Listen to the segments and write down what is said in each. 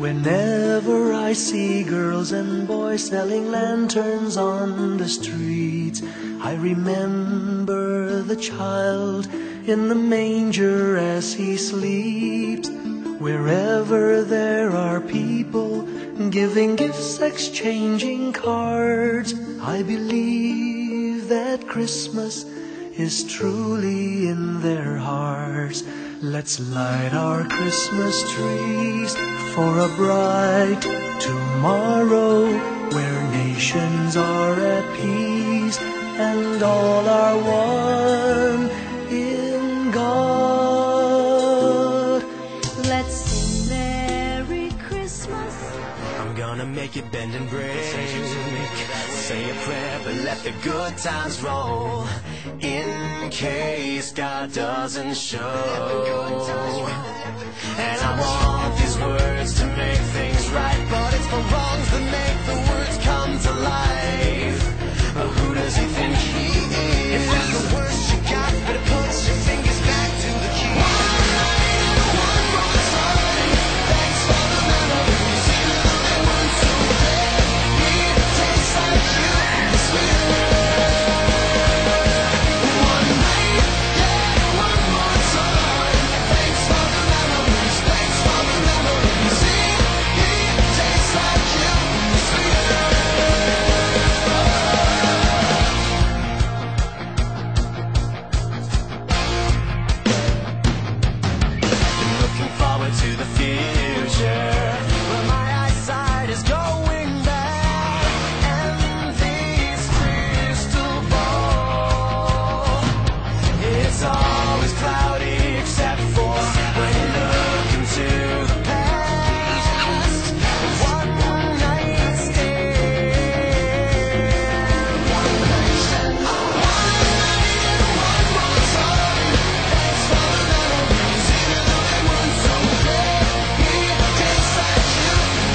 Whenever I see girls and boys selling lanterns on the streets, I remember the child in the manger as he sleeps. Wherever there are people giving gifts, exchanging cards, I believe that Christmas is truly in their hearts. Let's light our Christmas trees for a bright tomorrow, where nations are at peace and all are one in God. Let's sing Merry Christmas. I'm gonna make it bend and break. Say a prayer, but let the good times roll, in case God doesn't show. And I want these words to make things right, but it's the wrongs that make the words come to life. Who does he think he is? If that's the worst you got, better put your fingers back to the key. One more time. Thanks for the memories, even though they weren't so bad. It tastes like you, sweeter. One night, yeah, one more time. Thanks for the memories, thanks for the memories. It tastes like you, sweeter. Looking forward to the future, but my eyesight is going back, and these crystal balls, it's always cloudy except for when you look into the past. One night stand, one nation, one night and one more time. Thanks for the memories, even though they weren't so bad. It tastes like you,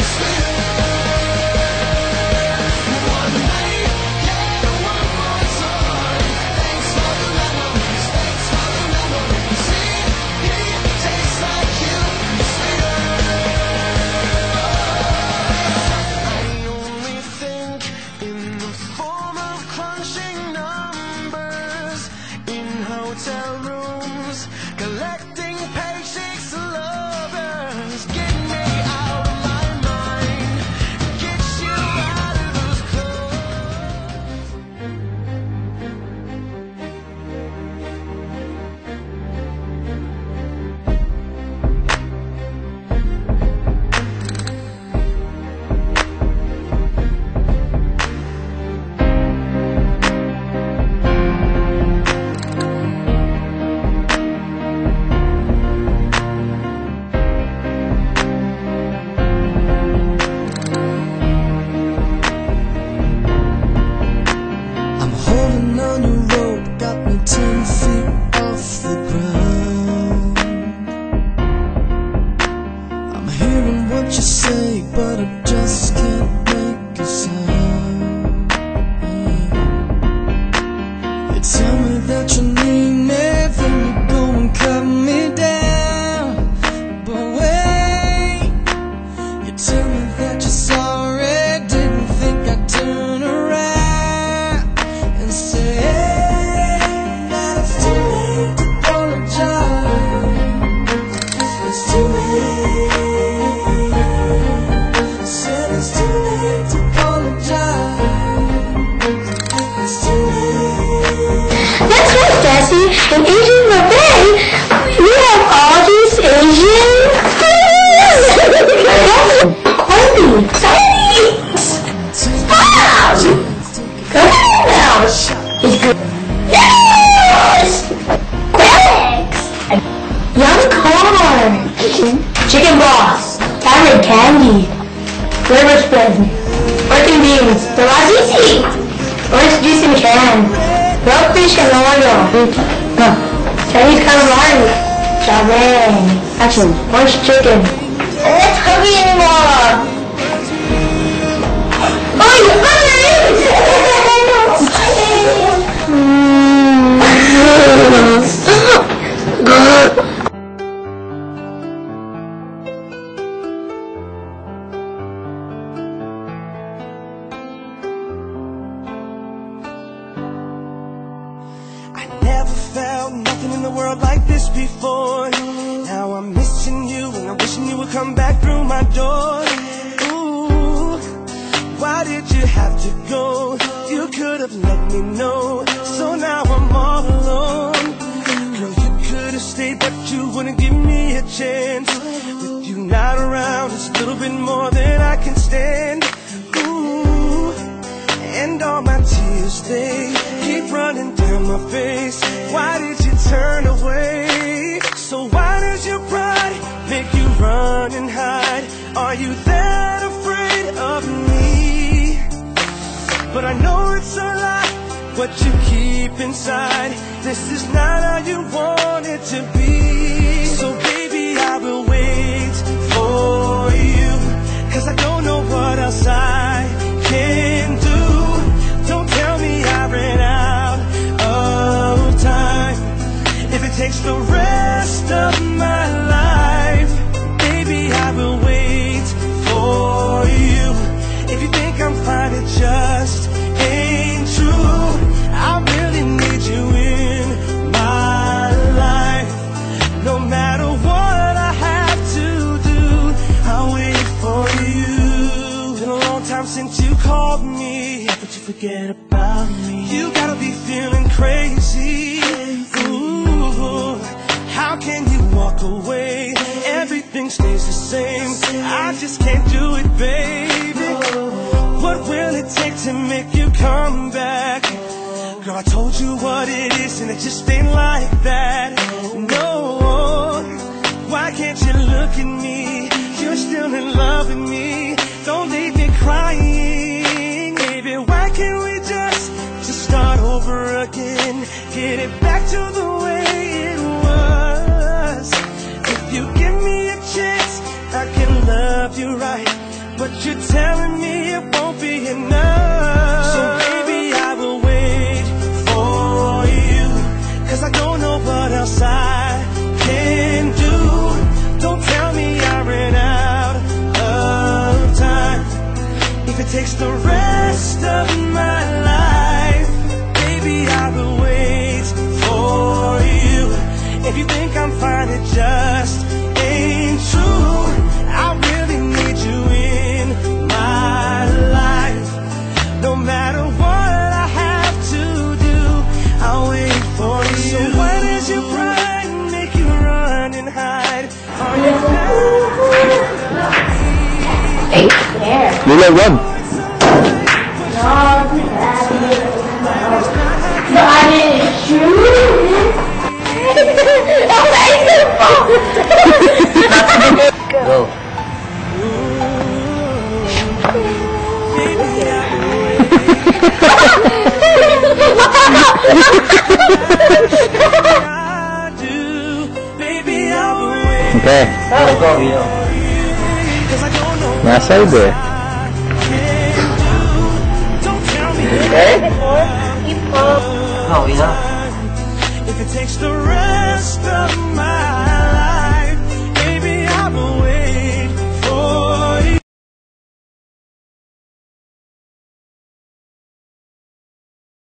sweeter. One night, yeah, one more time. Thanks for the memories, thanks for the memories. It tastes like you, sweeter. I only think in the form of crunching numbers in hotel rooms, collecting paychecks to lovers. Get me out of my mind, get you out of those clothes. I'm holding on your rope, got me 10 feet off the ground. I'm hearing what you say, but I just can't make a sound. You tell me that you need me, then you go and cut me down. But wait, you tell me that you're sorry, didn't think I'd turn around and say that it's too late to apologize. It's too late. Said it's too late to apologize. It's too late. That's right, Jessie. In Asian buffet, we have all these Asian foods. Corby, thanks. Stop! Go ahead now. It's good. Yes! Thanks. Yum corn. Chicken broth. Cabbage candy. Liver spread. Working beans. Terrazzi. Orange juice in can. Grilled fish and oil. Chinese calamari. Champagne. Action. Orange chicken. Let's hurry anymore. Oh, you're felt nothing in the world like this before. Now I'm missing you and I'm wishing you would come back through my door. Ooh, why did you have to go? You could have let me know. So now I'm all alone. Girl, you could have stayed, but you wouldn't give me a chance. With you not around, it's a little bit more than I can stand. Ooh, and all my tears, they keep running down my face. Why did you turn away? So why does your pride make you run and hide? Are you that afraid of me? But I know it's a lie, what you keep inside. This is not how you want it to be. So baby, I will wait for you, 'cause I don't know what else I can do. Don't tell me I ran out of time. If it takes the rest of my life, baby, I will wait for you. If you think I'm fine, it just ain't true. I really need you in my life. No matter what I have to do, I'll wait for you. Been a long time since you called me, but you forget about me. You gotta be feeling crazy. Ooh, how can you walk away? Everything stays the same. I just can't do it, baby. What will it take to make you come back? Girl, I told you what it is and it just ain't like that. No, why can't you look at me? You're still in love with me. Don't leave me crying. Baby, why can't we just start over again? Get it back to the way it was. If you give me a chance, I can love you right. But you're telling me it won't be enough. So baby, I will wait for you, 'cause I don't know what else I can do. Don't tell me I ran out of time. If it takes the rest of my life, baby, I will wait for you. If you think I'm fine, it just ain't true. I really need you in my life. No matter what I have to do, I'll wait for you. So why does your pride make you run and hide? Are you Hey, there. Willow, run. No, I didn't shoot. Go. Okay. Go, Willow. Nasa ide. Okay. Keep up. Go, Willow. If it takes the rest of my